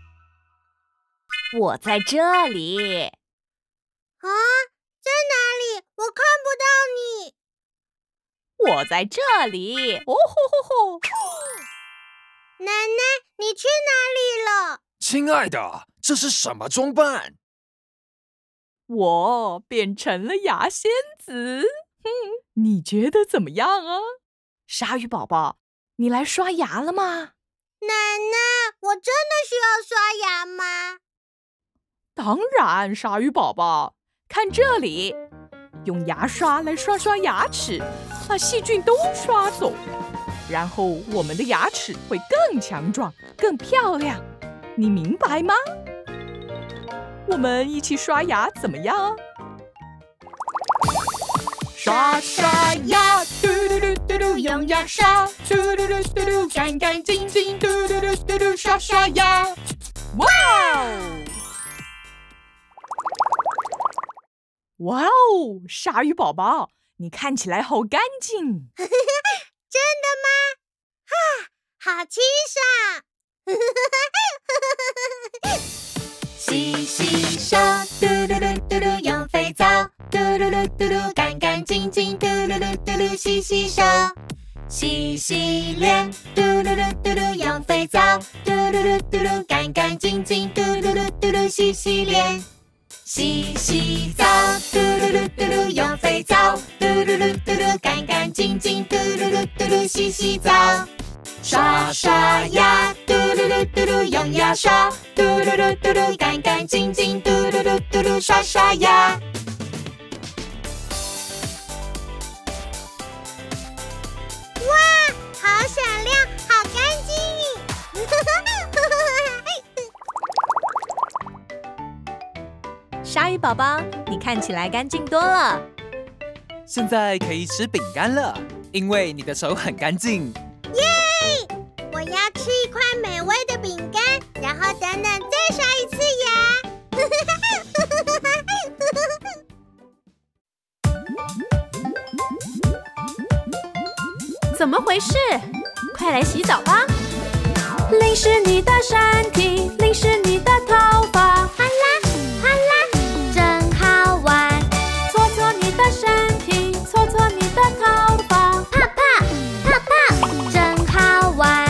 [SPEAKER 6] 我在这里。
[SPEAKER 13] 啊，在哪里？我看不到你。
[SPEAKER 6] 我在这里。哦吼吼吼！
[SPEAKER 13] 奶奶，你去哪里了？
[SPEAKER 12] 亲爱的，这是什么装扮？
[SPEAKER 6] 我变成了牙仙子。你觉得怎么样啊？鲨鱼宝宝，你来刷牙了吗？
[SPEAKER 13] 奶奶，我真的需要刷牙吗？
[SPEAKER 6] 当然，鲨鱼宝宝。看这里，用牙刷来刷刷牙齿，把细菌都刷走，然后我们的牙齿会更强壮、更漂亮。你明白吗？我们一起刷牙怎么样？
[SPEAKER 3] 刷刷牙，嘟噜噜嘟噜，用牙刷，嘟噜噜嘟噜，干干净净，嘟噜噜嘟噜，刷刷牙。
[SPEAKER 6] 哇哦！哇哦，鲨鱼宝宝，你看起来好干净。
[SPEAKER 13] 真的吗？好清爽。
[SPEAKER 3] 洗洗手，嘟噜噜嘟噜，用肥皂，嘟噜噜嘟噜，干干净净，嘟噜噜嘟噜，洗洗手。洗洗脸，嘟噜噜嘟噜，用肥皂，嘟噜噜嘟噜，干干净净，嘟噜噜嘟噜，洗洗脸。洗洗澡，嘟噜噜嘟噜，用肥皂，嘟噜噜嘟噜，干干净净，嘟噜噜嘟噜，洗洗澡。刷刷牙，嘟噜噜嘟噜，用牙刷，嘟噜噜嘟噜，干干净净，嘟噜噜嘟噜，刷刷牙。
[SPEAKER 13] 哇，好闪亮，好干净。
[SPEAKER 6] 鲨鱼宝宝，你看起来干净多了。
[SPEAKER 12] 现在可以吃饼干了，因为你的手很干净。
[SPEAKER 13] 耶！我要吃一块美味的饼干，然后等等再刷一次牙。
[SPEAKER 1] 怎么回事？快来洗澡吧！淋湿你的身体，淋湿你的头发，哗啦哗啦，真好玩。搓搓你的身体，搓搓你的头发，泡泡泡泡，真好玩。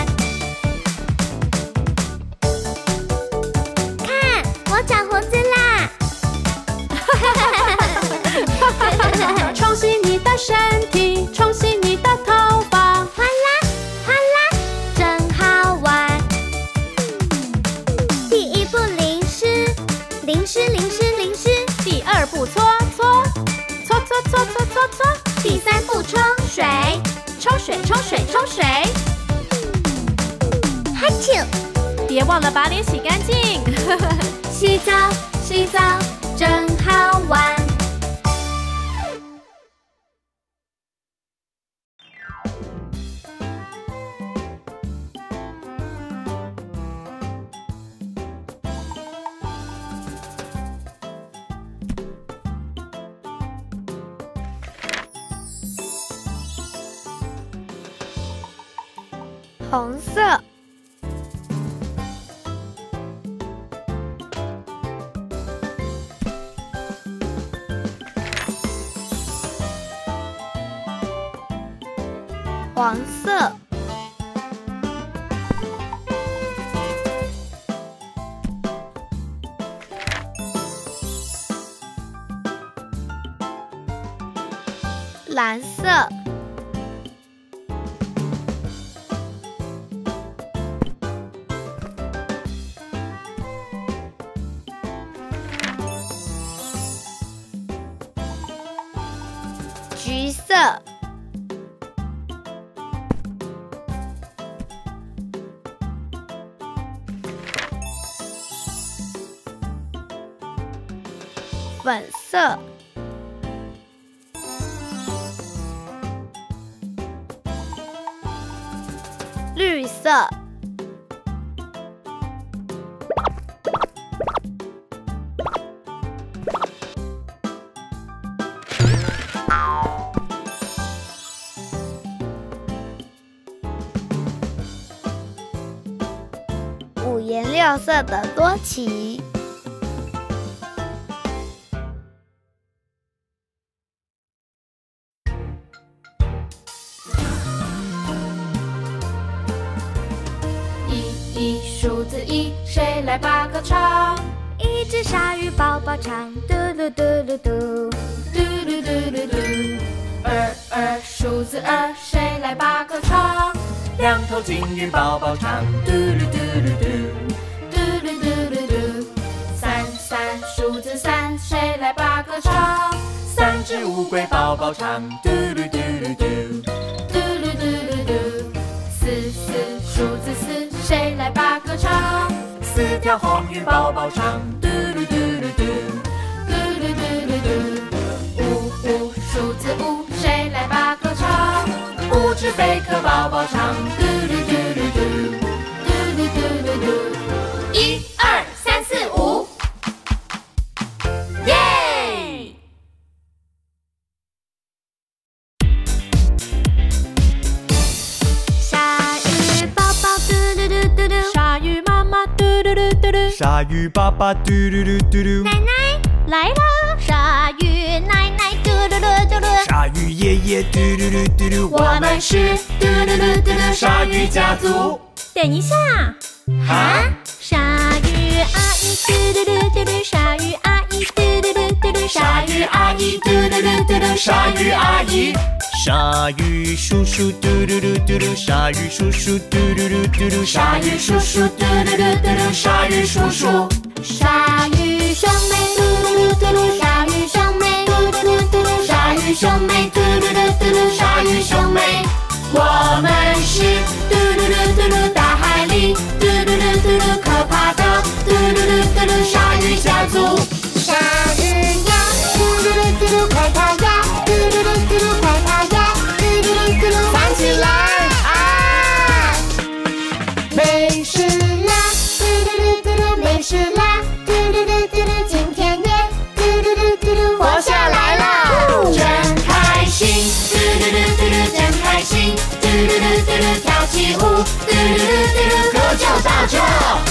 [SPEAKER 13] 看，我长胡子啦！
[SPEAKER 1] 冲的身体，冲洗你的头发，
[SPEAKER 13] 哗啦哗啦，真好玩。第一步淋湿，淋湿淋湿淋湿。
[SPEAKER 1] 第二步搓搓，搓搓搓搓搓搓。
[SPEAKER 13] 第三步冲水，
[SPEAKER 1] 冲水冲水冲水。
[SPEAKER 13] 哈啾！
[SPEAKER 1] 别忘了把脸洗干净。
[SPEAKER 13] 洗澡洗澡真好玩。红色。黄色。蓝色。橘色。粉色。绿色。五颜六色的多奇。
[SPEAKER 1] 数字1，谁来拔个草？
[SPEAKER 13] 一只鲨鱼宝宝唱，嘟噜嘟噜嘟，
[SPEAKER 1] 嘟噜嘟噜嘟。2，数字2，谁来拔个草？
[SPEAKER 2] 两头金鱼宝宝唱，嘟噜嘟噜嘟，
[SPEAKER 1] 嘟噜嘟噜嘟。3，数字3，谁来拔个草？
[SPEAKER 2] 三只乌龟宝宝唱，嘟噜嘟噜嘟，
[SPEAKER 1] 嘟噜嘟噜嘟。4，数字4，谁来拔个草？
[SPEAKER 2] 四条红鱼宝宝唱，嘟噜嘟噜嘟，
[SPEAKER 1] 嘟噜嘟噜嘟。5，数字5，谁来拔个草？
[SPEAKER 2] 五只贝壳宝宝唱，嘟噜嘟噜嘟，
[SPEAKER 1] 嘟噜嘟噜嘟。1、2、3、4、5，耶！
[SPEAKER 13] 鲨鱼宝宝嘟噜嘟嘟嘟，
[SPEAKER 1] 鲨鱼妈妈嘟噜嘟嘟嘟，
[SPEAKER 5] 鲨鱼爸爸嘟噜噜嘟噜，
[SPEAKER 13] 奶奶来啦！鲨鱼奶奶嘟噜噜嘟噜，
[SPEAKER 5] 鲨鱼爷爷嘟噜噜嘟噜，
[SPEAKER 1] 我们是嘟噜噜嘟噜
[SPEAKER 2] 鲨鱼家族。
[SPEAKER 1] 等一下，
[SPEAKER 2] 啊！
[SPEAKER 13] 鲨鱼阿姨嘟噜噜嘟噜，鲨鱼阿姨嘟噜噜嘟噜，
[SPEAKER 2] 鲨鱼阿姨嘟噜噜嘟噜，鲨鱼阿姨。
[SPEAKER 5] 鲨鱼叔叔嘟噜噜嘟噜，鲨鱼叔叔嘟噜噜嘟噜，
[SPEAKER 2] 鲨鱼叔叔嘟噜噜嘟噜，鲨鱼叔叔。
[SPEAKER 13] 鲨鱼兄妹嘟噜噜嘟噜，鲨鱼兄妹嘟噜噜嘟噜，
[SPEAKER 2] 鲨鱼兄妹嘟噜噜嘟噜，鲨鱼兄妹。我们是嘟噜噜嘟噜，大海里嘟噜噜嘟噜，可怕的嘟噜噜嘟噜，鲨鱼家族。
[SPEAKER 13] 鲨鱼呀，嘟噜噜嘟噜，快跑呀！嘟噜噜嘟噜，快跑呀！嘟噜噜嘟噜，
[SPEAKER 2] 站起来啊！
[SPEAKER 13] 没事啦，嘟噜噜嘟噜，没事啦，嘟噜噜嘟噜，今天也嘟噜噜嘟噜，
[SPEAKER 2] 活下来了，真开心！嘟噜噜嘟噜，真开心！嘟噜噜嘟噜，跳起舞！嘟噜噜嘟噜，歌就到这。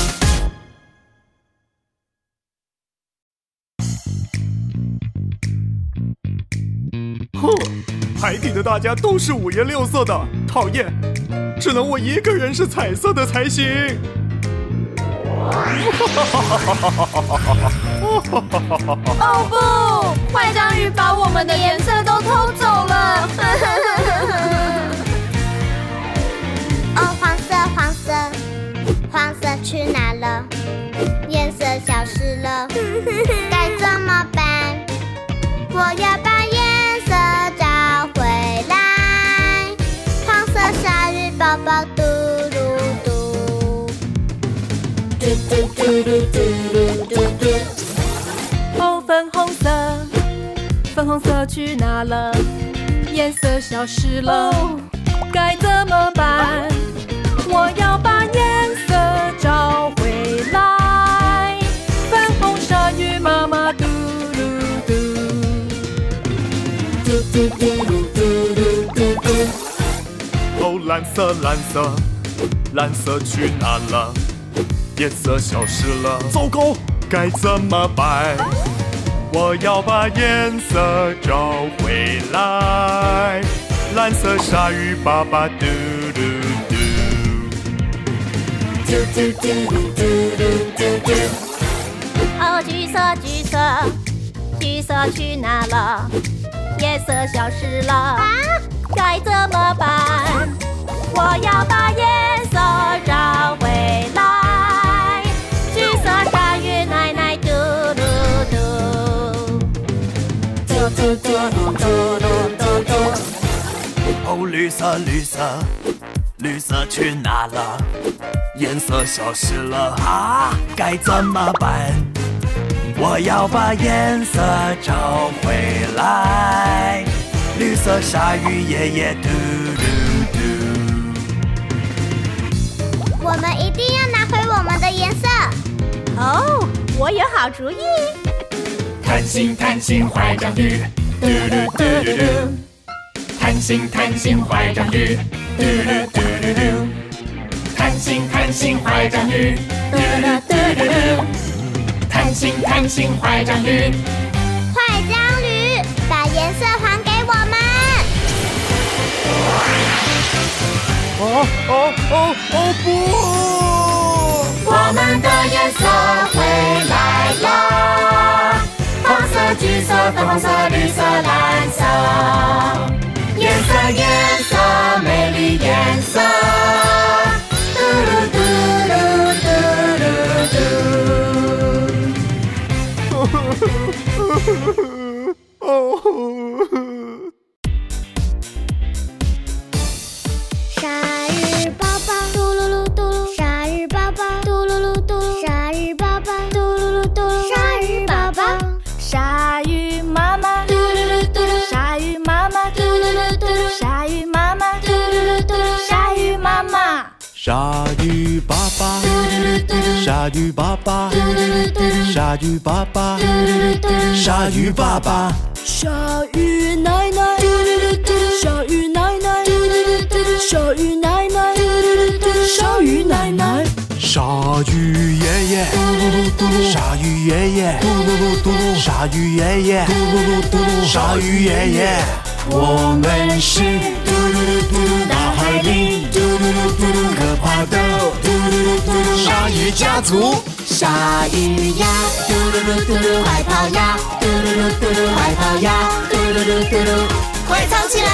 [SPEAKER 5] 哼，海底的大家都是五颜六色的，讨厌！只能我一个人是彩色的才行。
[SPEAKER 1] 哦不！坏章鱼把我们的颜色都偷走了。
[SPEAKER 13] 消失了，该怎么办？我要把颜色找回来。黄色鲨鱼宝宝嘟噜嘟，嘟嘟嘟嘟嘟嘟嘟。
[SPEAKER 4] 哦，粉红色，粉红色去哪了？颜色消失了，该怎么办？我要把颜色找回来。粉红鲨鱼妈妈嘟噜嘟，嘟嘟嘟噜嘟噜嘟嘟。
[SPEAKER 5] 哦，蓝色，蓝色，蓝色去哪了？颜色消失了，糟糕，该怎么办？我要把颜色找回来。蓝色鲨鱼爸爸嘟嘟嘟，嘟嘟嘟嘟嘟嘟嘟。
[SPEAKER 1] 哦，橘色，橘色，橘色去哪了？颜色消失了，该怎么办？我要把颜色找回来。橘色鲨鱼奶奶嘟嘟嘟，嘟嘟嘟嘟嘟嘟嘟。
[SPEAKER 5] 哦，绿色，绿色，绿色去哪了？颜色消失了啊，该怎么办？我要把颜色找回来。绿色鲨鱼爷爷嘟嘟嘟。
[SPEAKER 13] 我们一定要拿回我们的颜色。
[SPEAKER 1] 哦，我有好主意。
[SPEAKER 2] 贪心贪心坏章鱼，嘟噜嘟噜嘟。贪心贪心坏章鱼，嘟噜嘟噜嘟。贪心贪心坏章鱼，嘟噜嘟噜嘟。贪心贪心坏章鱼，
[SPEAKER 13] 坏章鱼，把颜色还给我们。
[SPEAKER 5] 哦哦哦哦不！
[SPEAKER 2] 我们的颜色回来啦！黄色、橘色、粉红色、绿色、蓝色，颜色颜色，美丽颜色，嘟噜嘟噜嘟噜嘟。
[SPEAKER 13] 鲨鱼宝宝嘟噜噜嘟噜，鲨鱼宝宝嘟噜噜嘟噜，鲨鱼宝宝嘟噜噜嘟噜，鲨鱼宝宝，
[SPEAKER 4] 鲨鱼妈妈嘟噜噜嘟噜，鲨鱼妈妈嘟噜噜嘟噜，鲨鱼妈妈嘟噜噜嘟噜，鲨鱼妈妈。
[SPEAKER 5] 鲨鱼爸爸，鲨鱼爸爸，鲨鱼爸爸，鲨鱼爸爸，
[SPEAKER 4] 鲨鱼奶奶，鲨鱼奶奶，鲨鱼奶奶，鲨鱼奶奶，
[SPEAKER 5] 鲨鱼爷爷，鲨鱼爷爷，鲨鱼爷爷，鲨鱼爷爷，我们是大海里可怕的鲨鱼家族。
[SPEAKER 2] 鲨鱼呀，嘟噜噜嘟噜，快跑呀，嘟噜噜嘟噜，快跑呀，嘟噜噜嘟噜，快藏起来！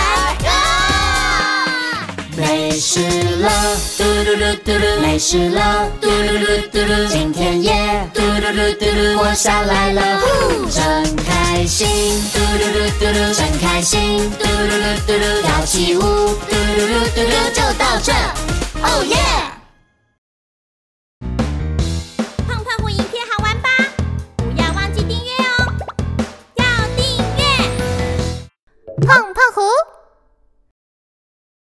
[SPEAKER 2] 没事了，嘟噜噜嘟噜，没事了，嘟噜噜嘟噜，今天也嘟噜噜嘟噜活下来了，真开心，嘟噜噜嘟噜，真开心，嘟噜噜嘟噜，要起舞，嘟噜噜嘟噜，就到这。